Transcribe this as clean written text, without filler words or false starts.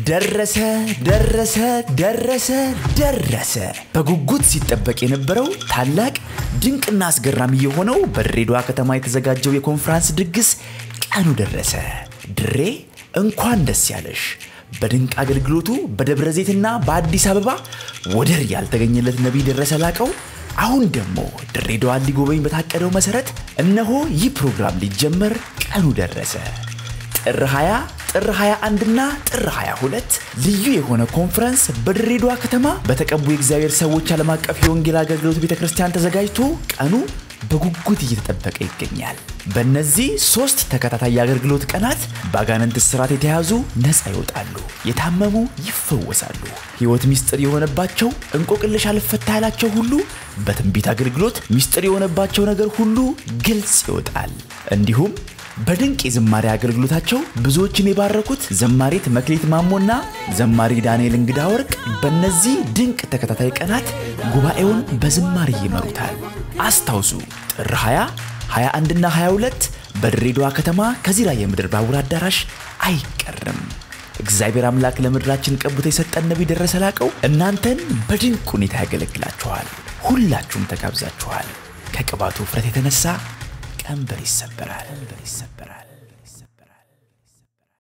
ደረሰ በጉጉት ሲጠበቅ የነበረው ታላቅ ድንቅና አስገራሚ የሆነው በድሬዳዋ ከተማ የተዘጋጀው የኮንፈረንስ ድግስ ቀኑ ደረሰ ድሬ እንኳን ደስ ያለሽ በድንቅ አገልግሎቱ በደብረ ዘይትና በአዲስ አበባ ወደር ያልተገኘለት ነብይ ደረሰ ላቀው አሁን ደግሞ ድሬዳዋ ሊጎበኝ በታቀደው መሰረት እነሆ ይህ ፕሮግራም ሊጀመር ቀኑ ደረሰ ጥር 20 ጥር 21 እና ጥር 22 ልዩ የሆነ ኮንፈረንስ በድሬዳዋ ከተማ በተቀቡ የእግዚአብሔር ሰዎች ዓለም አቀፍ የወንጌል አገልግሎት ቤተክርስቲያን ተዘጋጅቶ ቀኑ በጉጉት እየተጠበቀ ይገኛል በእነዚህ 3 ተከታታይ አገልግሎት ቀናት ባጋንንት ስራት የተያዙ ነፃ ይወጣሉ የታመሙ ይፈወሳሉ ሕይወት ሚስጥር የሆነባቸው እንቆቅልሽ አልፈታላቸው ሁሉ በትንቢት አገልግሎት ሚስጥር የሆነባቸው ነገር ሁሉ ግልጽ ይወጣል እንዲሁም በድንቅ የዝማሬ አገልግሎታቸው ብዙዎችን የባረኩት ዘማሪት መክሊት ማሞና ዘማሪ ዳንኤል እንግዳ ወርቅ በእነዚህ ድንቅ ተከታታይ ቀናት ጉባኤውን በዝማሬ ይመሩታል አስታውሱ ጥር 20 21 እና 22 በድሬዳዋ ከተማ ከዚራ የምድር ባቡር አዳራሽ አይቀርም እግዚአብሔር አምላክ ለምድራችን ቀብቶ የሰጠን ነብይ ደረሰ ላቀው እናንተን በድንቅ ሁኔታ ያገለግላችኋል ሁላችሁም ተጋብዛችኋል ከቅባቱ ፍረት የተነሳ ቀንበር ይሰበራል